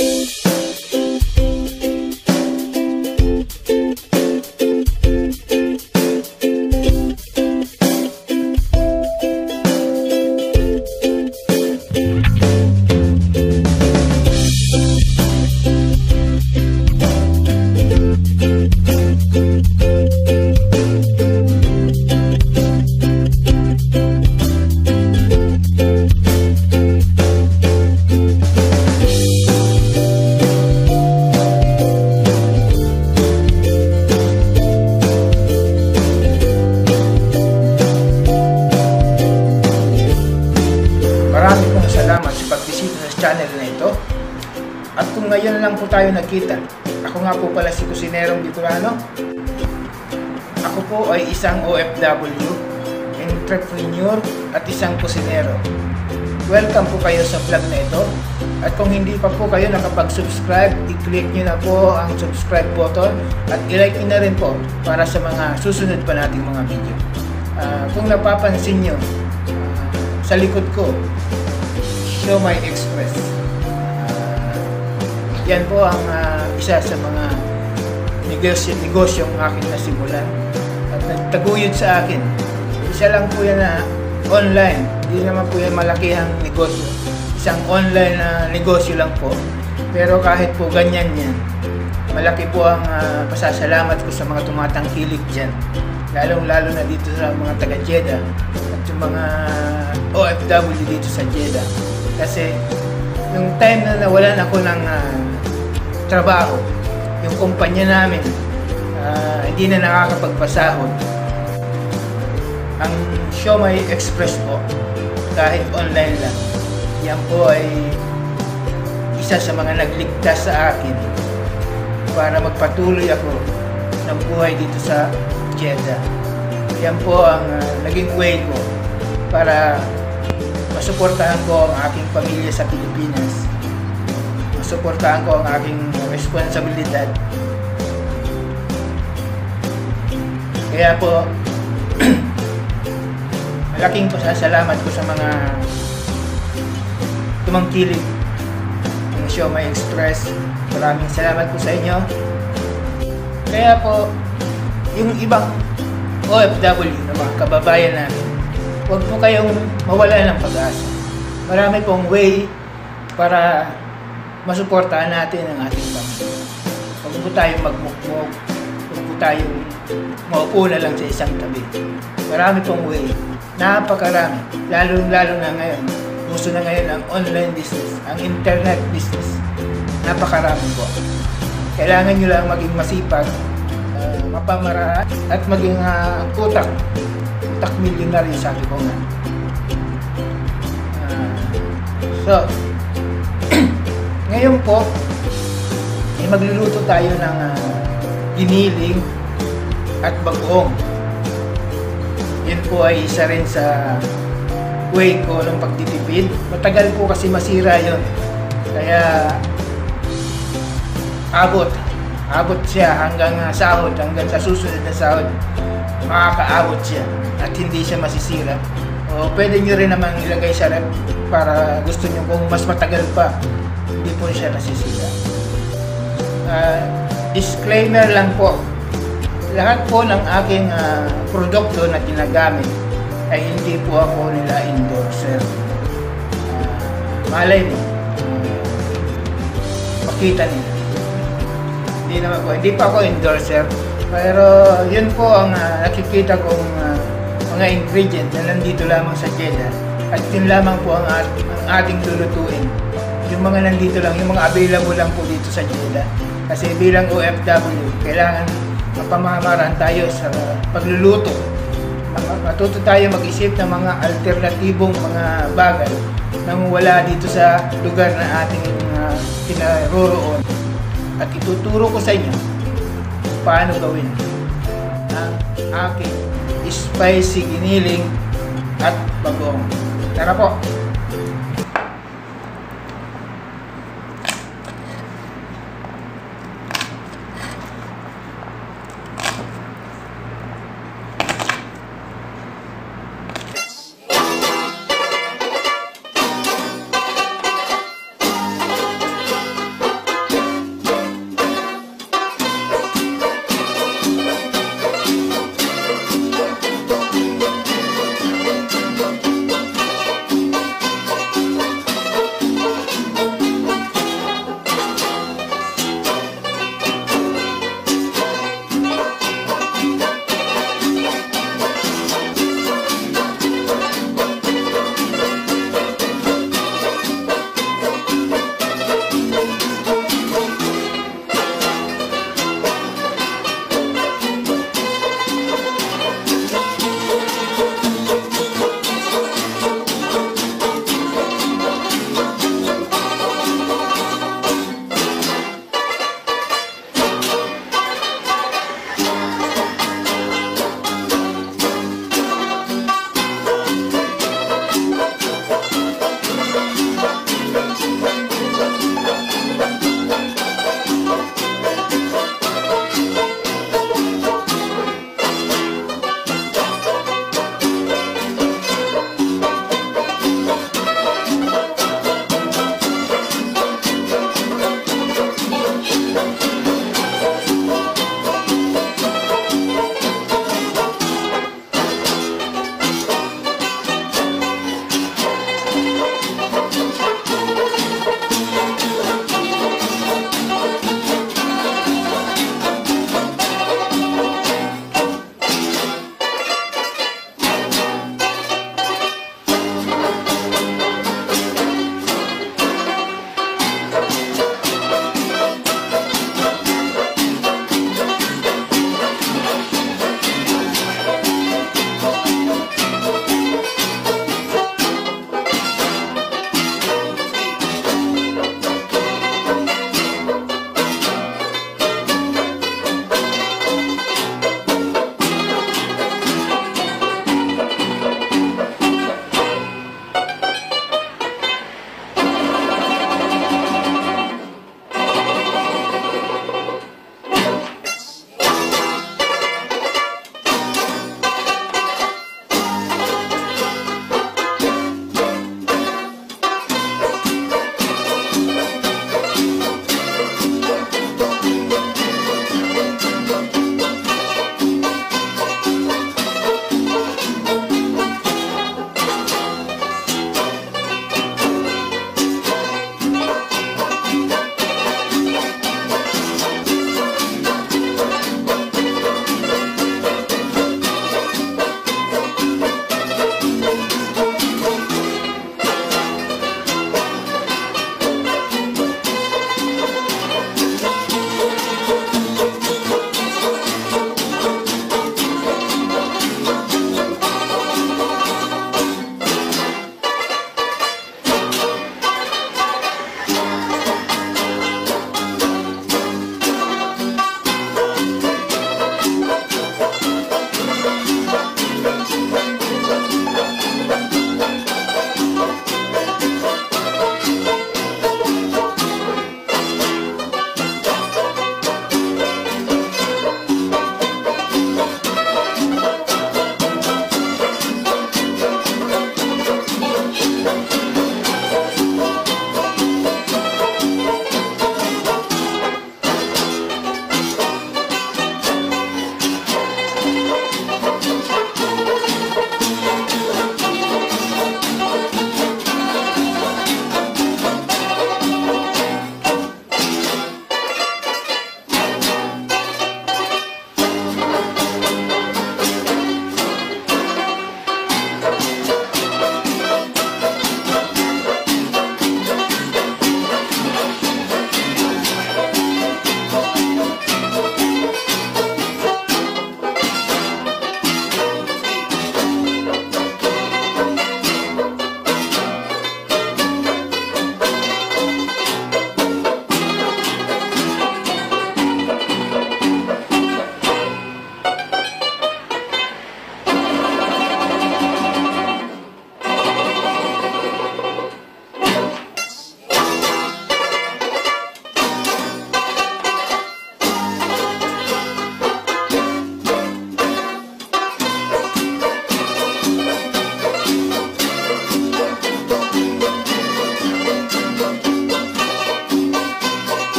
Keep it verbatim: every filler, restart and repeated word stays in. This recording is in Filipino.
Marami pong salamat sa pagbisita sa channel na ito. At kung ngayon lang po tayo nakita, ako nga po pala si Kusinerong Bicolano. Ako po ay isang O F W, entrepreneur at isang kusinero. Welcome po kayo sa vlog na ito. At kung hindi pa po kayo nakapag-subscribe, i-click nyo na po ang subscribe button at i-like nyo na rin po para sa mga susunod pa nating mga video. Uh, kung napapansin nyo, uh, sa likod ko, Siomai Express. Uh, yan po ang uh, isa sa mga negosyo, negosyong aking nasimulan at nagtaguyod sa akin. Isa lang po yan na online, hindi naman po yan malaki ang negosyo. Isang online na negosyo lang po. Pero kahit po ganyan yan, malaki po ang uh, pasasalamat ko sa mga tumatangkilik dyan. Lalong-lalo na dito sa mga taga-Jeddah at yung mga O F W dito sa Jeddah. Kasi yung time na nawalan ako ng uh, trabaho, yung kumpanya namin uh, hindi na nakakapagpasahod. Ang Siomai Express po, kahit online lang, yan po ay isa sa mga nagligtas sa akin para magpatuloy ako ng buhay dito sa Jeddah. Yan po ang uh, naging way ko para masuportahan ko ang aking pamilya sa Pilipinas. Masuportahan ko ang aking responsibilidad. Kaya po, malaking pasasalamat ko sa mga tumangkilik ng Siomai Express. Maraming salamat po sa inyo. Kaya po, yung ibang O F W na mga kababayan namin, huwag po kayong mawala ng pag-asa. Marami pong way para masuportahan natin ang ating pamilya. Huwag po tayong magmukmuk, huwag po tayong maupo na lang sa isang tabi. Marami pong way, napakarami, lalo-lalo na ngayon. Gusto na ngayon ang online business, ang internet business. Napakarami po. Kailangan nyo lang maging masipag, uh, mapamaraan, at maging uh, utak. Utak milyonaryo, sabi ko nga. Uh, so, ngayon po, eh, magluluto tayo ng uh, giniling at bagoong. Yan po ay isa rin sa way ko ng pagtitipid. Matagal po kasi masira yon. Kaya abot. Abot siya hanggang uh, sahod, hanggang sa susunod na sahod. Makakaabot siya at hindi siya masisira. O pwede nyo rin naman ilagay sa rep para gusto nyo kung mas matagal pa, hindi po siya nasisira. Uh, disclaimer lang po. Lahat po ng aking uh, produkto na ginagamit ay hindi po ako nila endorser. Uh, malay mo, uh, makita nila. Hindi naman po, hindi pa ako endorser, pero yun po ang uh, nakikita kong uh, mga ingredient na nandito lamang sa Jeddah, at yun lamang po ang, at, ang ating lulutuin. Yung mga nandito lang, yung mga available lang po dito sa Jeddah. Kasi bilang O F W, kailangan mapamamaraan tayo sa pagluluto. Matuto tayo mag-isip ng mga alternatibong mga bagay nang wala dito sa lugar na ating uh, pinaroroon. At ituturo ko sa inyo paano gawin ang aking spicy giniling at bagoong. Tara po!